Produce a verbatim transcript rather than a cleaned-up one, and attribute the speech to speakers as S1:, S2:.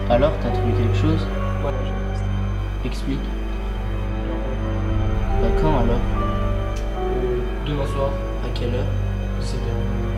S1: Alors, t'as trouvé quelque chose?
S2: Ouais, j'ai resté.
S1: Explique.
S2: Genre,
S1: Bah quand alors?
S2: euh, demain soir,
S1: À quelle heure?
S2: dix-sept heures.